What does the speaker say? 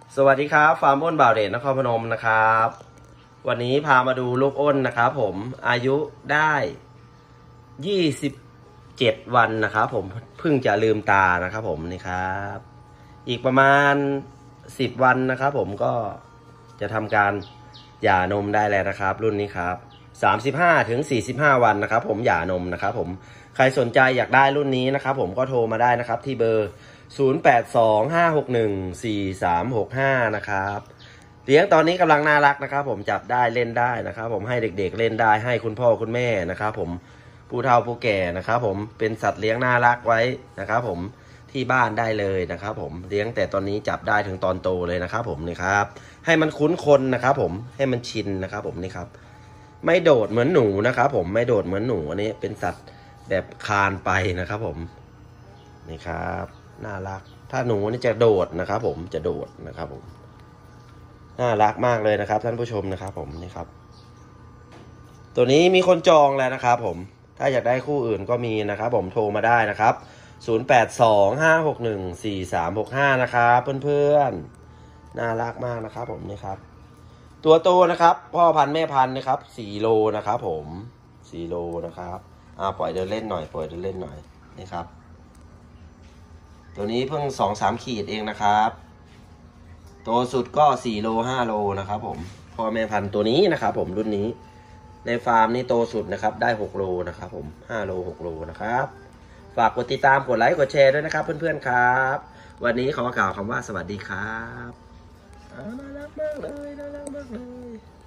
สวัสดีครับฟาร์มอ้นบ่าวเดชนครพนมนะครับวันนี้พามาดูลูกอ้นนะครับผมอายุได้27วันนะครับผมเพิ่งจะลืมตานะครับผมนี่ครับอีกประมาณ10วันนะครับผมก็จะทำการหย่านมได้แล้วนะครับรุ่นนี้ครับ35 ถึง 45 วันนะครับผมหย่านมนะครับผมใครสนใจอยากได้รุ่นนี้นะครับผมก็โทรมาได้นะครับที่เบอร์0825614365นะครับเลี้ยงตอนนี้กำลังน่ารักนะครับผมจับได้เล่นได้นะครับผมให้เด็กๆเล่นได้ให้คุณพ่อคุณแม่นะครับผมผู้เฒ่าผู้แก่นะครับผมเป็นสัตว์เลี้ยงน่ารักไว้นะครับผมที่บ้านได้เลยนะครับผมเลี้ยงแต่ตอนนี้จับได้ถึงตอนโตเลยนะครับผมนี่ครับให้มันคุ้นคนนะครับผมให้มันชินนะครับผมนี่ครับไม่โดดเหมือนหนูนะครับผมไม่โดดเหมือนหนูอันนี้เป็นสัตว์แบบคานไปนะครับผมนี่ครับน่ารักถ้าหนูนี่จะโดดนะครับผมจะโดดนะครับผมน่ารักมากเลยนะครับท่านผู้ชมนะครับผมนี่ครับตัวนี้มีคนจองแล้วนะครับผมถ้าอยากได้คู่อื่นก็มีนะครับผมโทรมาได้นะครับ0825614365นะครับเพื่อนๆน่ารักมากนะครับผมนี่ครับตัวโตนะครับพ่อพันธุ์แม่พันธุ์นะครับ4 โลนะครับผม4 โลนะครับปล่อยเดินเล่นหน่อยปล่อยเดินเล่นหน่อยนี่ครับตัวนี้เพิ่ง2-3 ขีดเองนะครับโตสุดก็4 โล 5 โลนะครับผมพ่อแม่พันธุ์ตัวนี้นะครับผมรุ่นนี้ในฟาร์มนี่โตสุดนะครับได้6 โลนะครับผม5 โล 6 โลนะครับฝากกดติดตามกดไลค์กดแชร์ด้วยนะครับเพื่อนๆครับวันนี้ขอกล่าวคำว่าสวัสดีครับน่ารักมากเลยน่ารักมากเลย